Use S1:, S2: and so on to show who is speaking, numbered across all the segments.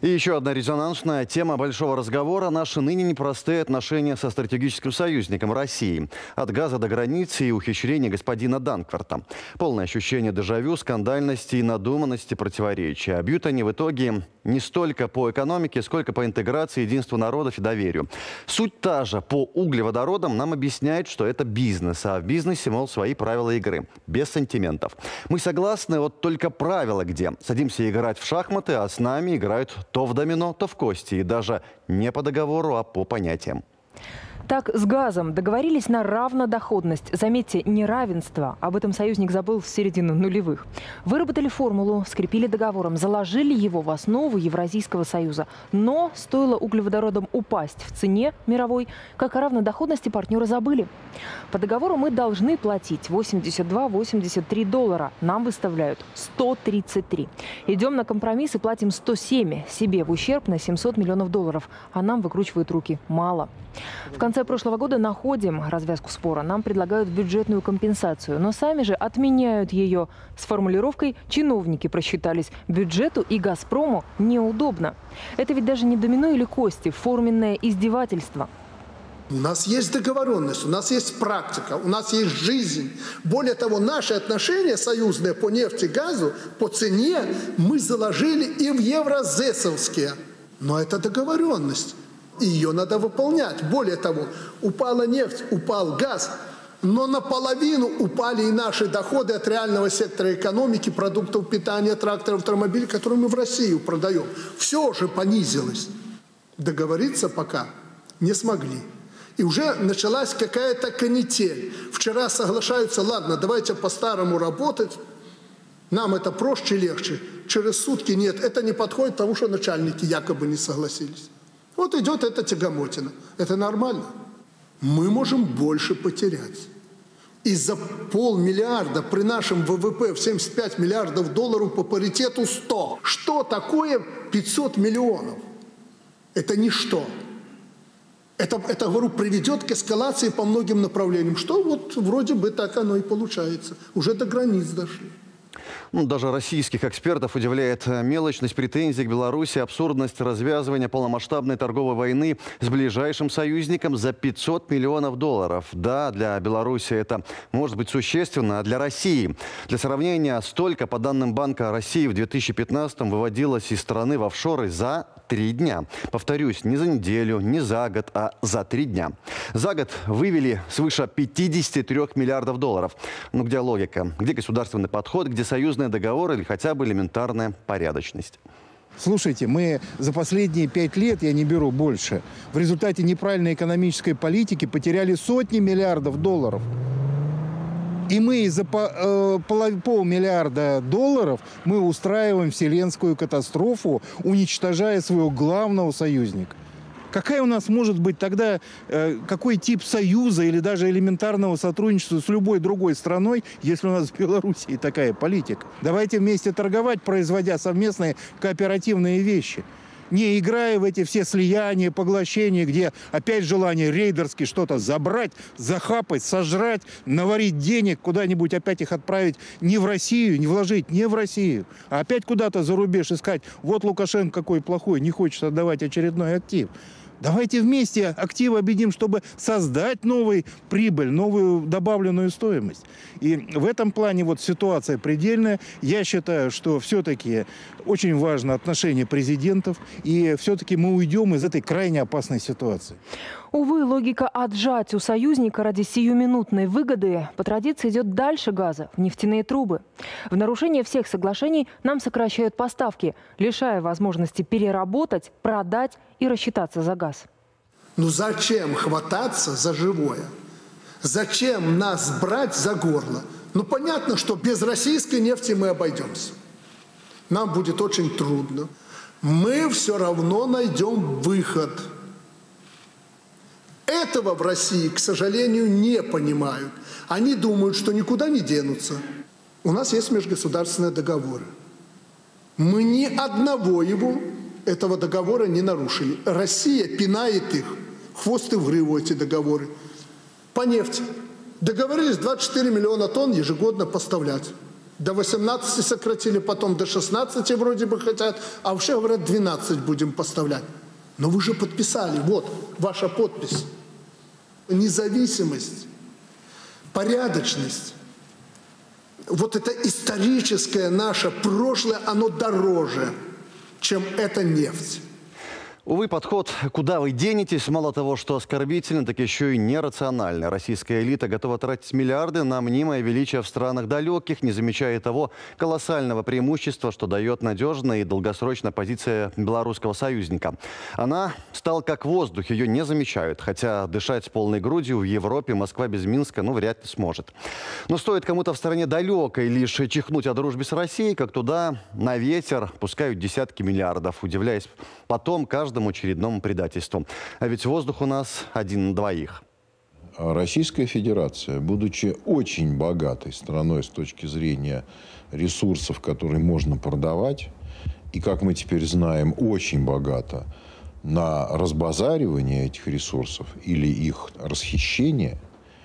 S1: И еще одна резонансная тема большого разговора – наши ныне непростые отношения со стратегическим союзником Россией. От газа до границы и ухищрений господина Данкварта. Полное ощущение дежавю, скандальности и надуманности противоречия. Бьют они в итоге не столько по экономике, сколько по интеграции, единству народов и доверию. Суть та же. По углеводородам нам объясняют, что это бизнес. А в бизнесе, мол, свои правила игры. Без сантиментов. Мы согласны, вот только правила где. Садимся играть в шахматы, а с нами играют то в домино, то в кости. И даже не по договору, а по понятиям.
S2: Так, с газом договорились на равнодоходность. Заметьте, неравенство. Об этом союзник забыл в середину нулевых. Выработали формулу, скрепили договором, заложили его в основу Евразийского союза. Но стоило углеводородам упасть в цене мировой, как о равнодоходности партнеры забыли. По договору мы должны платить $82–83. Нам выставляют 133. Идем на компромисс и платим 107 себе в ущерб на $700 миллионов. А нам выкручивают руки. Мало. В конце прошлого года находим развязку спора. Нам предлагают бюджетную компенсацию, но сами же отменяют ее с формулировкой «чиновники просчитались». Бюджету и «Газпрому» неудобно. Это ведь даже не домино или кости, форменное издевательство.
S3: У нас есть договоренность, у нас есть практика, у нас есть жизнь. Более того, наши отношения союзные по нефти и газу, по цене мы заложили и в евразесовские. Но это договоренность. И ее надо выполнять. Более того, упала нефть, упал газ, но наполовину упали и наши доходы от реального сектора экономики, продуктов питания, тракторов, автомобилей, которые мы в Россию продаем. Все уже понизилось. Договориться пока не смогли. И уже началась какая-то канитель. Вчера соглашаются, ладно, давайте по-старому работать, нам это проще и легче. Через сутки нет, это не подходит, потому что начальники якобы не согласились. Вот идет эта тягомотина. Это нормально. Мы можем больше потерять. И за $500 миллиарда при нашем ВВП в $75 миллиардов по паритету 100. Что такое 500 миллионов? Это ничто. Это, говорю, приведет к эскалации по многим направлениям. Что вот вроде бы так оно и получается. Уже до границ дошли.
S1: Даже российских экспертов удивляет мелочность претензий к Беларуси, абсурдность развязывания полномасштабной торговой войны с ближайшим союзником за $500 миллионов. Да, для Беларуси это может быть существенно, а для России. Для сравнения, столько, по данным Банка России, в 2015-м выводилось из страны в офшоры за 3 дня. Повторюсь, не за неделю, не за год, а за 3 дня. За год вывели свыше $53 миллиардов. Ну где логика? Где государственный подход? Где союзные договоры или хотя бы элементарная порядочность?
S4: Слушайте, мы за последние 5 лет, я не беру больше, в результате неправильной экономической политики потеряли сотни миллиардов долларов. И мы за $500 миллиарда мы устраиваем вселенскую катастрофу, уничтожая своего главного союзника. Какая у нас может быть тогда, какой тип союза или даже элементарного сотрудничества с любой другой страной, если у нас в Белоруссии такая политика? Давайте вместе торговать, производя совместные кооперативные вещи. Не играя в эти все слияния, поглощения, где опять желание рейдерски что-то забрать, захапать, сожрать, наварить денег, куда-нибудь опять их отправить не в Россию, не вложить не в Россию, а опять куда-то за рубеж искать. Вот Лукашенко какой плохой, не хочет отдавать очередной актив. Давайте вместе активы объединим, чтобы создать новую прибыль, новую добавленную стоимость. И в этом плане вот ситуация предельная. Я считаю, что все-таки очень важно отношение президентов. И все-таки мы уйдем из этой крайне опасной ситуации.
S2: Увы, логика отжать у союзника ради сиюминутной выгоды по традиции идет дальше газа, в нефтяные трубы. В нарушение всех соглашений нам сокращают поставки, лишая возможности переработать, продать и рассчитаться за газ.
S3: Ну зачем хвататься за живое? Зачем нас брать за горло? Ну понятно, что без российской нефти мы обойдемся. Нам будет очень трудно. Мы все равно найдем выход. Этого в России, к сожалению, не понимают. Они думают, что никуда не денутся. У нас есть межгосударственные договоры. Мы ни одного этого договора не нарушили. Россия пинает их, хвост и в гриву эти договоры. По нефти. Договорились 24 миллиона тонн ежегодно поставлять. До 18 сократили, потом до 16 вроде бы хотят, а вообще говорят 12 будем поставлять. Но вы же подписали, вот ваша подпись. Независимость, порядочность. Вот это историческое наше прошлое, оно дороже, чем эта нефть.
S1: Увы, подход «куда вы денетесь» мало того, что оскорбительный, так еще и нерациональный. Российская элита готова тратить миллиарды на мнимое величие в странах далеких, не замечая того колоссального преимущества, что дает надежная и долгосрочная позиция белорусского союзника. Она стала как воздух, ее не замечают. Хотя дышать полной грудью в Европе Москва без Минска вряд ли сможет. Но стоит кому-то в стране далекой лишь чихнуть о дружбе с Россией, как туда на ветер пускают десятки миллиардов, удивляясь потом каждому очередному предательству. А ведь воздух у нас один на двоих.
S5: Российская Федерация, будучи очень богатой страной с точки зрения ресурсов, которые можно продавать, и, как мы теперь знаем, очень богата на разбазаривание этих ресурсов или их расхищение,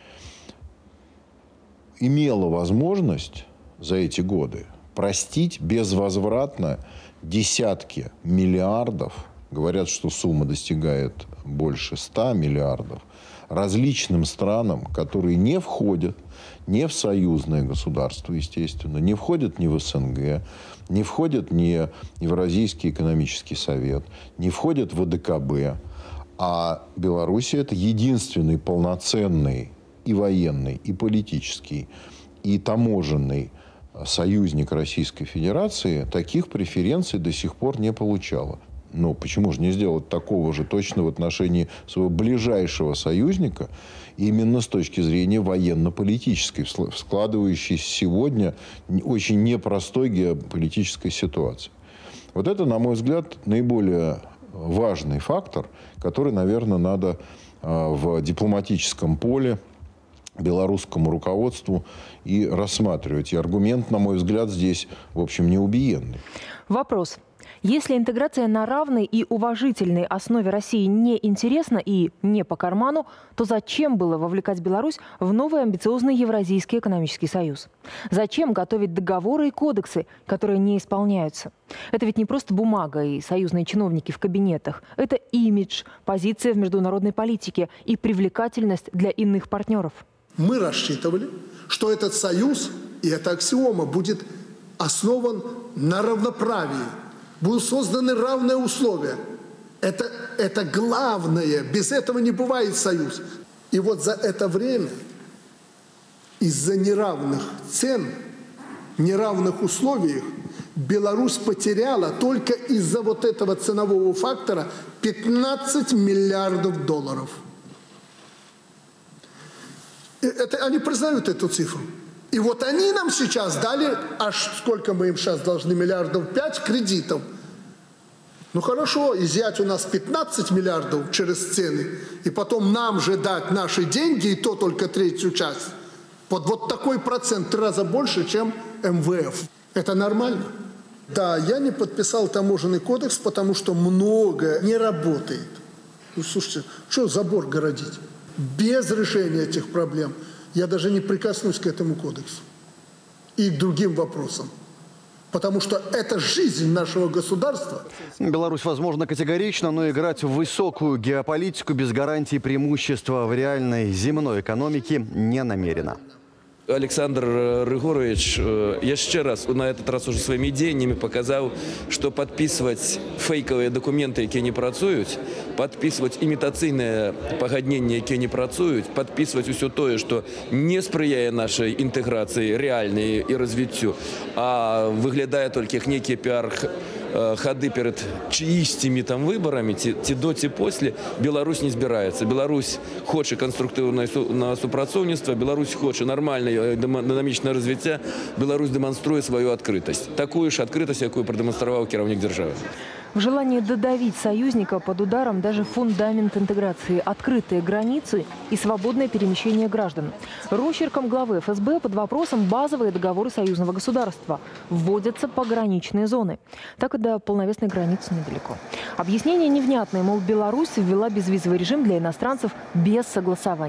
S5: имела возможность за эти годы простить безвозвратно десятки миллиардов, говорят, что сумма достигает больше 100 миллиардов, различным странам, которые не входят ни в союзное государство, естественно, не входят ни в СНГ, не входят ни в Евразийский экономический совет, не входят в АДКБ. А Белоруссия – это единственный полноценный и военный, и политический, и таможенный союзник Российской Федерации, таких преференций до сих пор не получала. Но почему же не сделать такого же точно в отношении своего ближайшего союзника, именно с точки зрения военно-политической, складывающейся сегодня очень непростой геополитической ситуации. Вот это, на мой взгляд, наиболее важный фактор, который, наверное, надо в дипломатическом поле белорусскому руководству и рассматривать. И аргумент, на мой взгляд, здесь, в общем, неубиенный.
S2: Вопрос. Если интеграция на равной и уважительной основе России не интересна и не по карману, то зачем было вовлекать Беларусь в новый амбициозный Евразийский экономический союз? Зачем готовить договоры и кодексы, которые не исполняются? Это ведь не просто бумага и союзные чиновники в кабинетах. Это имидж, позиция в международной политике и привлекательность для иных партнеров.
S3: Мы рассчитывали, что этот союз, и эта аксиома, будет основан на равноправии. Будут созданы равные условия. Это главное. Без этого не бывает союз. И вот за это время из-за неравных цен, неравных условий Беларусь потеряла только из-за вот этого ценового фактора 15 миллиардов долларов. Они признают эту цифру. И вот они нам сейчас дали, аж сколько мы им сейчас должны, миллиардов 5 кредитов. Ну хорошо, изъять у нас 15 миллиардов через цены, и потом нам же дать наши деньги, и то только третью часть. Вот такой процент 3 раза больше, чем МВФ. Это нормально? Да, я не подписал таможенный кодекс, потому что многое не работает. Ну слушайте, что забор городить? Без решения этих проблем я даже не прикоснусь к этому кодексу и к другим вопросам. Потому что это жизнь нашего государства.
S1: Беларусь, возможно, категорично, но играть в высокую геополитику без гарантии преимущества в реальной земной экономике не намерена.
S6: Александр Рыгорович еще раз, на этот раз уже своими идеями показал, что подписывать фейковые документы, які не працують, подписывать имитаційне погоднення, які не працують, подписывать все то, что не сприяє нашей интеграции реальной и развитию, а выглядает только как некие пиар-ходы перед чиїстими там виборами, ті до, ті після, Білорусь не збирається. Білорусь хоче конструктивного супрацовництва, Білорусь хоче нормальне динамічне розвиття, Білорусь демонструє свою відкритість. Таку ж відкритість, яку продемонстрував керівник держави.
S2: В желании додавить союзника под ударом даже фундамент интеграции, открытые границы и свободное перемещение граждан. Росчерком главы ФСБ под вопросом базовые договоры союзного государства. Вводятся пограничные зоны. Так и до полновесной границы недалеко. Объяснение невнятное, мол, Беларусь ввела безвизовый режим для иностранцев без согласований.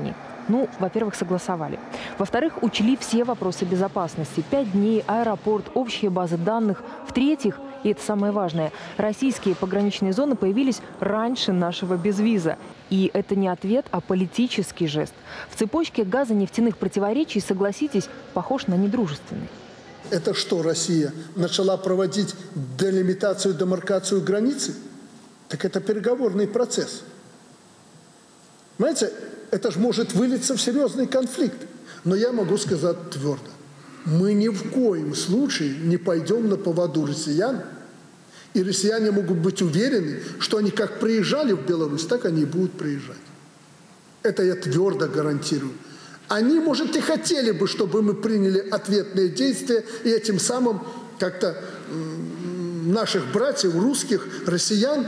S2: Ну, во-первых, согласовали. Во-вторых, учли все вопросы безопасности. 5 дней, аэропорт, общие базы данных. В-третьих, и это самое важное, российские пограничные зоны появились раньше нашего безвиза. И это не ответ, а политический жест. В цепочке газонефтяных противоречий, согласитесь, похож на недружественный.
S3: Это что, Россия начала проводить делимитацию, демаркацию границы? Так это переговорный процесс. Понимаете, это же может вылиться в серьезный конфликт. Но я могу сказать твердо. Мы ни в коем случае не пойдем на поводу россиян. И россияне могут быть уверены, что они как приезжали в Беларусь, так они и будут приезжать. Это я твердо гарантирую. Они, может, и хотели бы, чтобы мы приняли ответные действия и этим самым как-то наших братьев, русских, россиян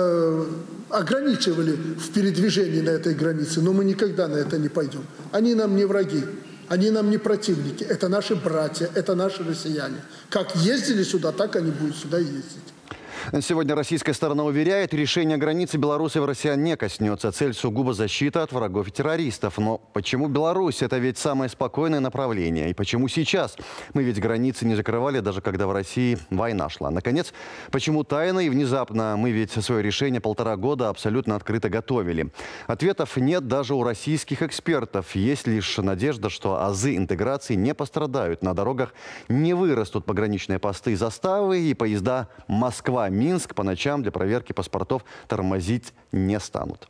S3: ограничивали в передвижении на этой границе. Но мы никогда на это не пойдем. Они нам не враги, они нам не противники. Это наши братья, это наши россияне. Как ездили сюда, так они будут сюда ездить.
S1: Сегодня российская сторона уверяет, решение границы белорусов и россиян не коснется. Цель сугубо защита от врагов и террористов. Но почему Беларусь? Это ведь самое спокойное направление. И почему сейчас? Мы ведь границы не закрывали, даже когда в России война шла. Наконец, почему тайно и внезапно? Мы ведь свое решение 1,5 года абсолютно открыто готовили. Ответов нет даже у российских экспертов. Есть лишь надежда, что азы интеграции не пострадают. На дорогах не вырастут пограничные посты и заставы, и поезда Москва-Минск по ночам для проверки паспортов тормозить не станут.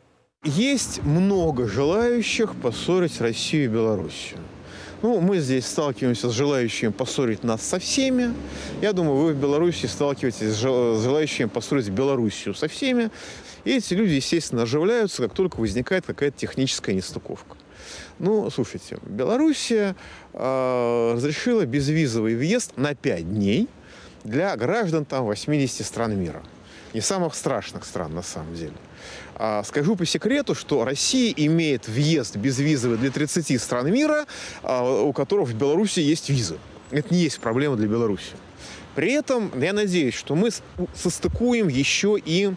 S7: Есть много желающих поссорить Россию и Белоруссию. Ну, мы здесь сталкиваемся с желающими поссорить нас со всеми. Я думаю, вы в Беларуси сталкиваетесь с желающими поссорить Белоруссию со всеми. И эти люди, естественно, оживляются, как только возникает какая-то техническая нестыковка. Ну, слушайте, Белоруссия разрешила безвизовый въезд на 5 дней для граждан там 80 стран мира. Не самых страшных стран, на самом деле. Скажу по секрету, что Россия имеет въезд безвизовый для 30 стран мира, у которых в Беларуси есть визы. Это не есть проблема для Беларуси. При этом я надеюсь, что мы состыкуем еще и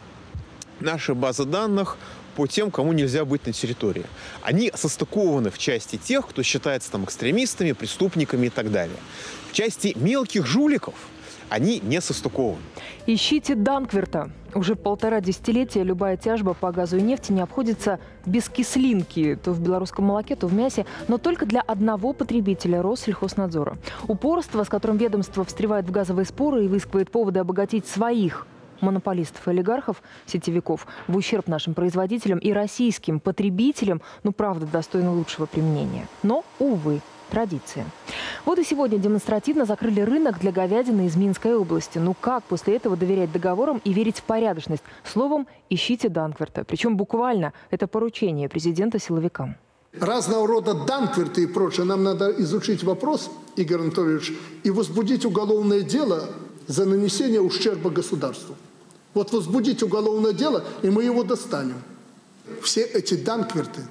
S7: наши базы данных по тем, кому нельзя быть на территории. Они состыкованы в части тех, кто считается там экстремистами, преступниками и так далее. В части мелких жуликов они не состыкованы.
S2: Ищите Данкверта. Уже 1,5 десятилетия любая тяжба по газу и нефти не обходится без кислинки. То в белорусском молоке, то в мясе. Но только для одного потребителя – Россельхознадзора. Упорство, с которым ведомство встревает в газовые споры и выискивает поводы обогатить своих монополистов и олигархов, сетевиков, в ущерб нашим производителям и российским потребителям, ну, правда, достойно лучшего применения. Но, увы, традиция. Вот и сегодня демонстративно закрыли рынок для говядины из Минской области. Ну как после этого доверять договорам и верить в порядочность? Словом, ищите Данкверта. Причем буквально это поручение президента силовикам.
S3: Разного рода Данкверты и прочее. Нам надо изучить вопрос, Игорь Анатольевич, и возбудить уголовное дело за нанесение ущерба государству. Вот возбудить уголовное дело, и мы его достанем. Все эти Данкверты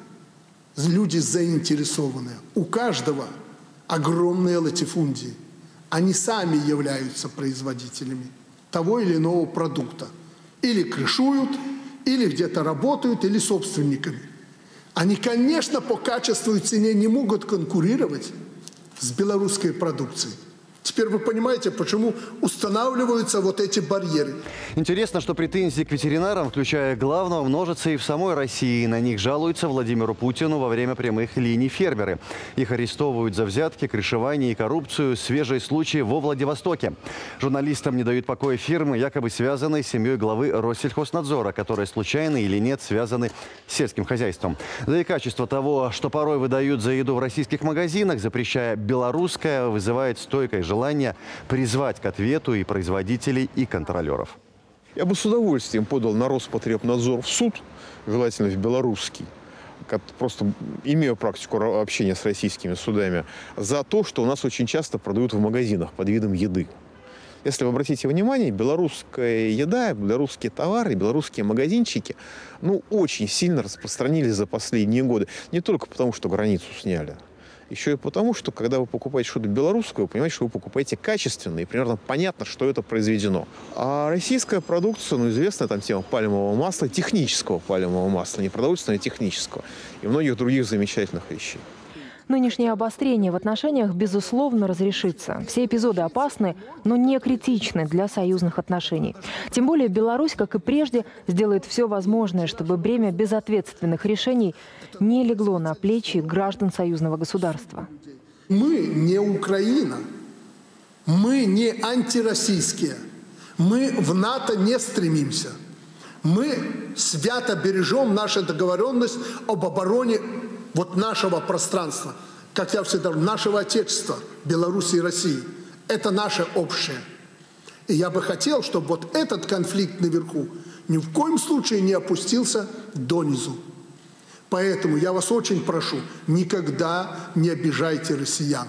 S3: люди заинтересованные. У каждого огромные латифундии. Они сами являются производителями того или иного продукта. Или крышуют, или где-то работают, или собственниками. Они, конечно, по качеству и цене не могут конкурировать с белорусской продукцией. Теперь вы понимаете, почему устанавливаются вот эти барьеры.
S1: Интересно, что претензии к ветеринарам, включая главного, множатся и в самой России. На них жалуются Владимиру Путину во время прямых линий фермеры. Их арестовывают за взятки, крышевание и коррупцию. Свежие случаи во Владивостоке. Журналистам не дают покоя фирмы, якобы связанные с семьей главы Россельхознадзора, которые случайно или нет связаны с сельским хозяйством. Да и качество того, что порой выдают за еду в российских магазинах, запрещая белорусское, вызывает стойкое желание призвать к ответу и производителей, и контролеров.
S7: Я бы с удовольствием подал на Роспотребнадзор в суд, желательно в белорусский, просто имею практику общения с российскими судами, за то, что у нас очень часто продают в магазинах под видом еды. Если вы обратите внимание, белорусская еда, белорусские товары, белорусские магазинчики, ну, очень сильно распространились за последние годы. Не только потому, что границу сняли. еще и потому, что когда вы покупаете что-то белорусское, вы понимаете, что вы покупаете качественное, и примерно понятно, что это произведено. А российская продукция, ну, известная там тема пальмового масла, технического пальмового масла, не продовольственного, а технического, и многих других замечательных вещей.
S2: Нынешнее обострение в отношениях, безусловно, разрешится. Все эпизоды опасны, но не критичны для союзных отношений. Тем более Беларусь, как и прежде, сделает все возможное, чтобы бремя безответственных решений не легло на плечи граждан союзного государства.
S3: Мы не Украина, мы не антироссийские, мы в НАТО не стремимся. Мы свято бережем нашу договоренность об обороне вот нашего пространства, как я всегда говорю, нашего Отечества, Беларуси и России. Это наше общее. И я бы хотел, чтобы вот этот конфликт наверху ни в коем случае не опустился донизу. Поэтому я вас очень прошу, никогда не обижайте россиян.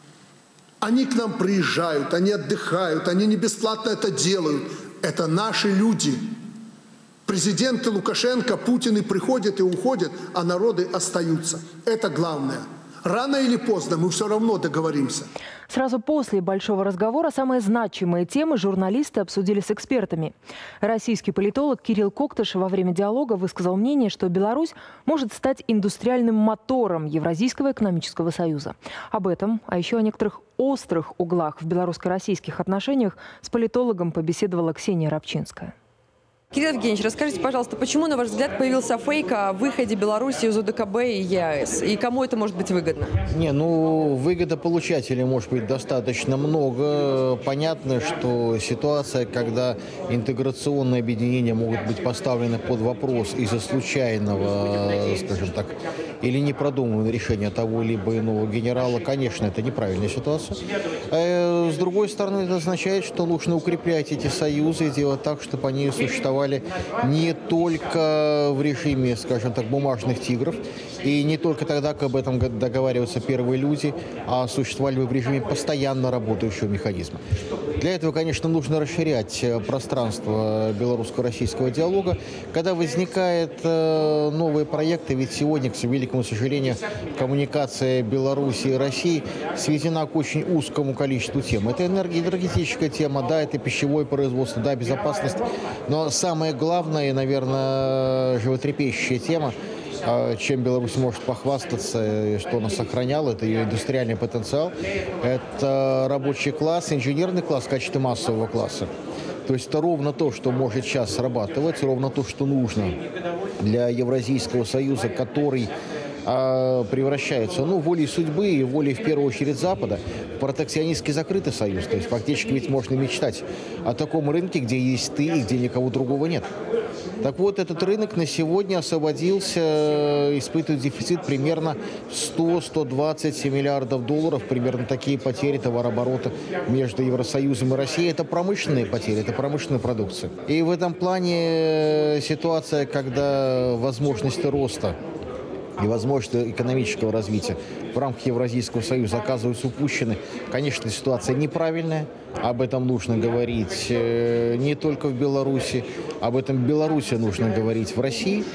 S3: Они к нам приезжают, они отдыхают, они не бесплатно это делают. Это наши люди. Президенты Лукашенко, Путин и приходят и уходят, а народы остаются. Это главное. Рано или поздно мы все равно договоримся.
S2: Сразу после большого разговора самые значимые темы журналисты обсудили с экспертами. Российский политолог Кирилл Коктыш во время диалога высказал мнение, что Беларусь может стать индустриальным мотором Евразийского экономического союза. Об этом, а еще о некоторых острых углах в белорусско-российских отношениях с политологом побеседовала Ксения Рабчинская.
S8: Кирилл Евгеньевич, расскажите, пожалуйста, почему, на ваш взгляд, появился фейк о выходе Беларуси из УДКБ и ЕАЭС? И кому это может быть выгодно?
S9: Выгодополучателей может быть достаточно много. Понятно, что ситуация, когда интеграционные объединения могут быть поставлены под вопрос из-за случайного, скажем так, или непродуманного решения того либо иного генерала, конечно, это неправильная ситуация. С другой стороны, это означает, что нужно укреплять эти союзы и делать так, чтобы они существовали не только в режиме, скажем так, бумажных тигров, и не только тогда, когда об этом договариваются первые люди, а существовали бы в режиме постоянно работающего механизма. Для этого, конечно, нужно расширять пространство белорусско-российского диалога. Когда возникают новые проекты, ведь сегодня, к великому сожалению, коммуникация Беларуси и России сведена к очень узкому количеству тем. Это энергетическая тема, да, это пищевое производство, да, безопасность. Но самая главная, наверное, животрепещущая тема, чем Беларусь может похвастаться, что она сохраняла, это ее индустриальный потенциал, это рабочий класс, инженерный класс в качестве массового класса. То есть это ровно то, что может сейчас срабатывать, ровно то, что нужно для Евразийского союза, который превращается, волей судьбы и волей, в первую очередь, Запада, в протекционистски закрытый союз. То есть фактически ведь можно мечтать о таком рынке, где есть ты и где никого другого нет. Так вот, этот рынок на сегодня освободился, испытывает дефицит примерно 100-120 миллиардов долларов, примерно такие потери товарооборота между Евросоюзом и Россией. Это промышленные потери, это промышленная продукция. И в этом плане ситуация, когда возможности роста и возможности экономического развития в рамках Евразийского союза оказываются упущены, конечно, ситуация неправильная. Об этом нужно говорить не только в Беларуси, об этом в Беларуси нужно говорить в России.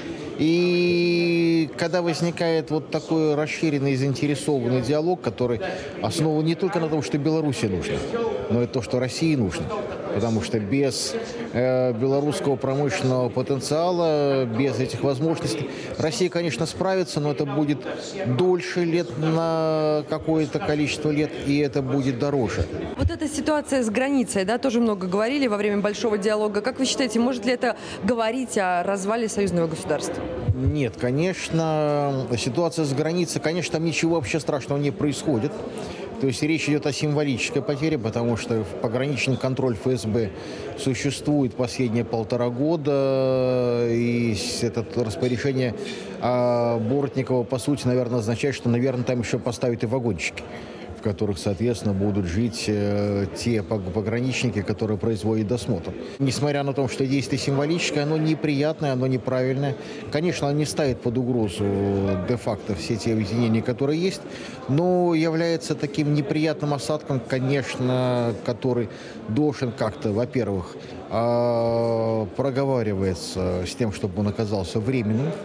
S9: И когда возникает вот такой расширенный, заинтересованный диалог, который основан не только на том, что Беларуси нужно, но и то, что России нужно. Потому что без белорусского промышленного потенциала, без этих возможностей, Россия, конечно, справится, но это будет дольше лет на какое-то количество лет, и это будет дороже.
S8: Вот эта ситуация с границей, да, тоже много говорили во время большого диалога. Как вы считаете, может ли это говорить о развале союзного государства?
S9: Нет, конечно, ситуация с границей, конечно, там ничего вообще страшного не происходит. То есть речь идет о символической потере, потому что пограничный контроль ФСБ существует последние 1,5 года, и это распоряжение Бортникова, по сути, наверное, означает, что, наверное, там еще поставят и вагончики, в которых, соответственно, будут жить те пограничники, которые производят досмотр. Несмотря на то, что действие символическое, оно неприятное, оно неправильное. Конечно, оно не ставит под угрозу де-факто все те объединения, которые есть, но является таким неприятным осадком, конечно, который должен как-то, во-первых, проговариваться с тем, чтобы он оказался временным.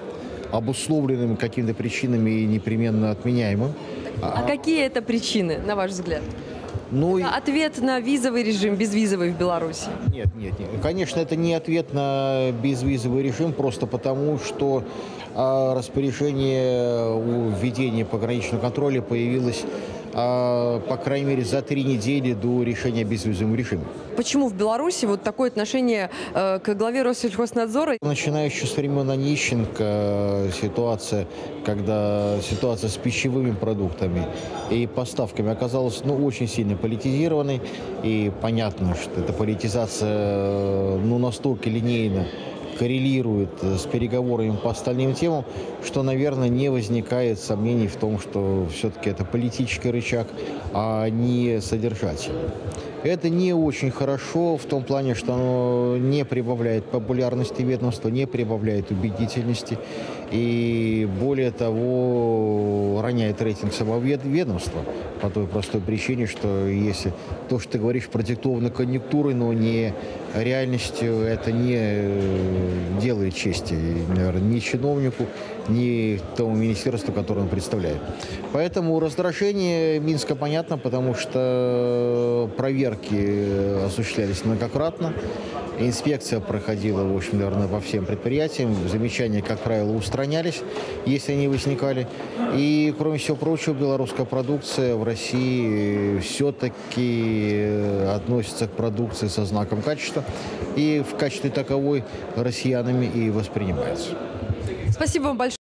S9: обусловленным какими-то причинами и непременно отменяемым.
S8: А какие это причины, на ваш взгляд?
S9: Ну,
S8: Это ответ на визовый режим, безвизовый в Беларуси?
S9: Нет. Конечно, это не ответ на безвизовый режим, просто потому, что распоряжение о введении пограничного контроля появилось, по крайней мере, за 3 недели до решения о безвизовом режиме.
S8: Почему в Беларуси вот такое отношение к главе Россельхознадзора?
S9: Начиная еще с времен Онищенко ситуация с пищевыми продуктами и поставками оказалась очень сильно политизированной. И понятно, что эта политизация настолько линейна коррелирует с переговорами по остальным темам, что, наверное, не возникает сомнений в том, что все-таки это политический рычаг, а не содержательный. Это не очень хорошо в том плане, что оно не прибавляет популярности ведомства, не прибавляет убедительности и, более того, роняет рейтинг самого ведомства по той простой причине, что если то, что ты говоришь, продиктовано конъюнктурой, но не реальностью, это не делает чести, наверное, ни чиновнику, ни тому министерству, которое он представляет. Поэтому раздражение Минска понятно, потому что проверки осуществлялись многократно. Инспекция проходила, в общем, наверное, по всем предприятиям. Замечания, как правило, устранялись, если они возникали. И, кроме всего прочего, белорусская продукция в России все-таки относится к продукции со знаком качества. И в качестве таковой россиянами и воспринимается.
S8: Спасибо вам большое.